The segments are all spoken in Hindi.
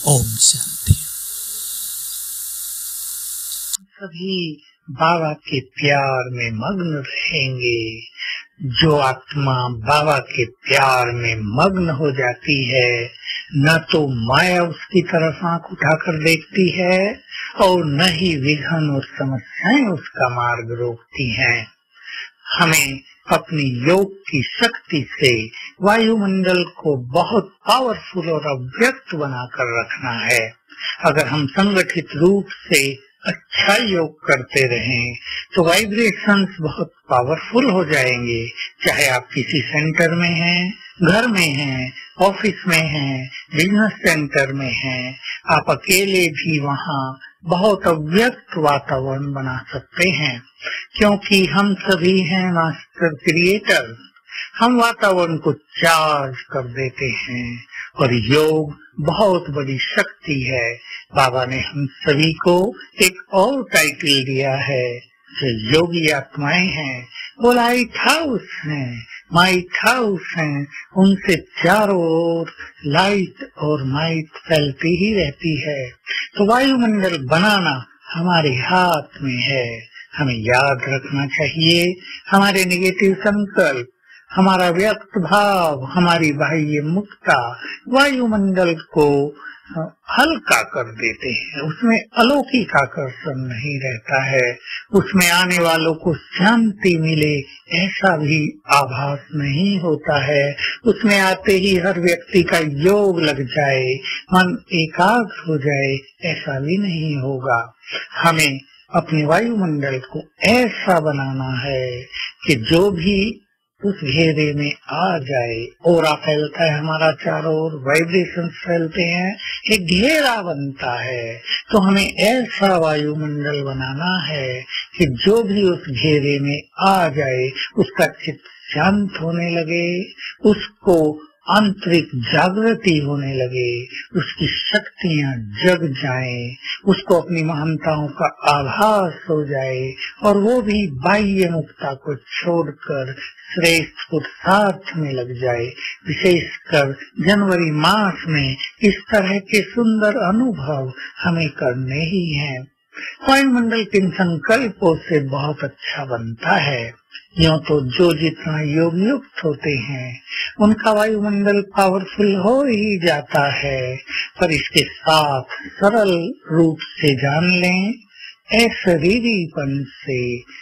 ओम शांति। सभी बाबा के प्यार में मग्न रहेंगे। जो आत्मा बाबा के प्यार में मग्न हो जाती है, न तो माया उसकी तरफ आंख उठाकर देखती है और न ही विघ्न और समस्याएं उसका मार्ग रोकती हैं। हमें अपनी योग की शक्ति से वायुमंडल को बहुत पावरफुल और अव्यक्त बनाकर रखना है। अगर हम संगठित रूप से अच्छा योग करते रहें तो वाइब्रेशंस बहुत पावरफुल हो जाएंगे। चाहे आप किसी सेंटर में हैं, घर में हैं, ऑफिस में हैं, बिजनेस सेंटर में हैं, आप अकेले भी वहाँ बहुत अव्यक्त वातावरण बना सकते हैं, क्योंकि हम सभी हैं मास्टर क्रिएटर। हम वातावरण को चार्ज कर देते हैं और योग बहुत बड़ी शक्ति है। बाबा ने हम सभी को एक और टाइटल दिया है, जो योगी आत्माएं हैं वो लाइट हाउस हैं, माइट हाउस हैं। उनसे चारों ओर लाइट और माइट फैलती ही रहती है। तो वायुमंडल बनाना हमारे हाथ में है। हमें याद रखना चाहिए, हमारे नेगेटिव संकल्प, हमारा व्यक्त भाव, हमारी बाह्य मुक्ता वायुमंडल को हल्का कर देते हैं। उसमें अलौकिक आकर्षण नहीं रहता है। उसमें आने वालों को शांति मिले ऐसा भी आभास नहीं होता है। उसमें आते ही हर व्यक्ति का योग लग जाए, मन एकाग्र हो जाए, ऐसा भी नहीं होगा। हमें अपने वायुमंडल को ऐसा बनाना है कि जो भी उस घेरे में आ जाए, ओरा फैलता है हमारा चारों ओर, वाइब्रेशन फैलते हैं, एक घेरा बनता है। तो हमें ऐसा वायुमंडल बनाना है कि जो भी उस घेरे में आ जाए उसका चित्त शांत होने लगे, उसको आंतरिक जागृति होने लगे, उसकी शक्तियां जग जाएं, उसको अपनी महानताओं का आभास हो जाए और वो भी बाह्य मुक्ता को छोड़कर श्रेष्ठ पुरुषार्थ में लग जाए। विशेषकर जनवरी मास में इस तरह के सुंदर अनुभव हमें करने ही हैं। वायुमंडल किन संकल्पों से बहुत अच्छा बनता है। यूं तो जो जितना योग युक्त होते हैं उनका वायुमंडल पावरफुल हो ही जाता है, पर इसके साथ सरल रूप से जान लें, अशरीरीपन से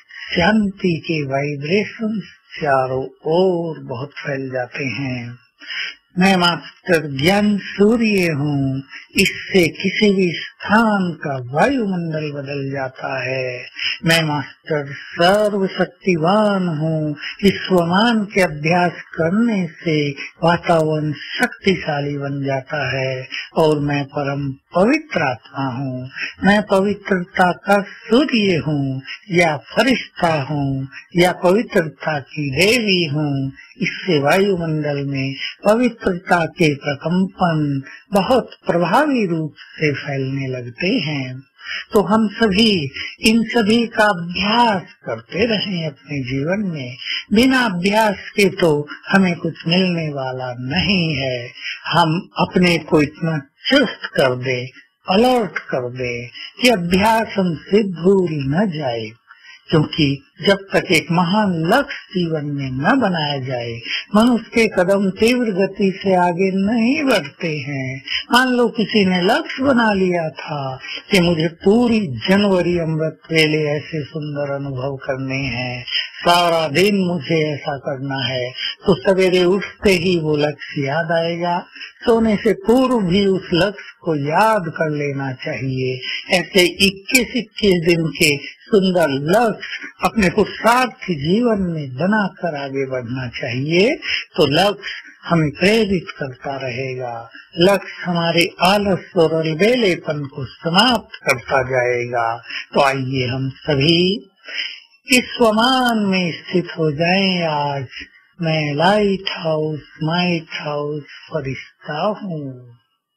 शांति के वाइब्रेशन चारों ओर बहुत फैल जाते हैं। मैं मास्टर ज्ञान सूर्य हूँ, इससे किसी भी स्थान का वायुमंडल बदल जाता है। मैं मास्टर सर्वशक्तिवान हूँ, इस स्वमान के अभ्यास करने से वातावरण शक्तिशाली बन जाता है। और मैं परम पवित्र आत्मा हूँ, मैं पवित्रता का सूर्य हूँ या फरिश्ता हूँ या पवित्रता की देवी हूँ। इससे वायुमंडल में पवित्रता के प्रकंपन बहुत प्रभावी रूप से फैलने लगते हैं। तो हम सभी इन सभी का अभ्यास करते रहें अपने जीवन में। बिना अभ्यास के तो हमें कुछ मिलने वाला नहीं है। हम अपने को इतना चुस्त कर दे, अलर्ट कर दे कि अभ्यास हमसे भूल न जाए, क्योंकि जब तक एक महान लक्ष्य जीवन में न बनाया जाए, मनुष्य के कदम तीव्र गति से आगे नहीं बढ़ते हैं। मान लो किसी ने लक्ष्य बना लिया था कि मुझे पूरी जनवरी अमृत वेले ऐसे सुंदर अनुभव करने हैं, सारा दिन मुझे ऐसा करना है, तो सवेरे उठते ही वो लक्ष्य याद आएगा। सोने से पूर्व भी उस लक्ष्य को याद कर लेना चाहिए। ऐसे 21-21 दिन के सुंदर लक्ष्य अपने पुरुषार्थ जीवन में बनाकर आगे बढ़ना चाहिए। तो लक्ष्य हमें प्रेरित करता रहेगा, लक्ष्य हमारे आलस और अलबेलेपन को समाप्त करता जाएगा। तो आइए हम सभी इस स्वमान में स्थित हो जाएं। आज मैं लाइट हाउस, माइट हाउस फरिश्ता हूँ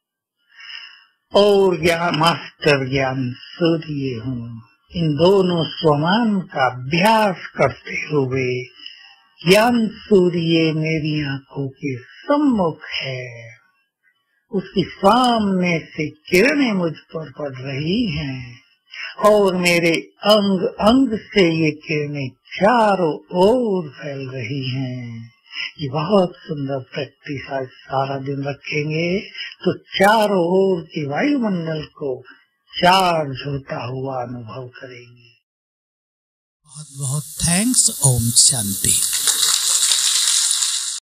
और मास्टर ज्ञान सूर्य हूँ। इन दोनों स्वमान का अभ्यास करते हुए ज्ञान सूर्य मेरी आंखों के सम्मुख है, उसकी सामने से किरणें मुझ पर पड़ रही हैं और मेरे अंग अंग से ये किरणें चारों ओर फैल रही हैं। ये बहुत सुंदर प्रैक्टिस आज सारा दिन रखेंगे तो चारों ओर के वायुमंडल को चार्ज होता हुआ अनुभव करेंगे। बहुत बहुत थैंक्स। ओम शांति।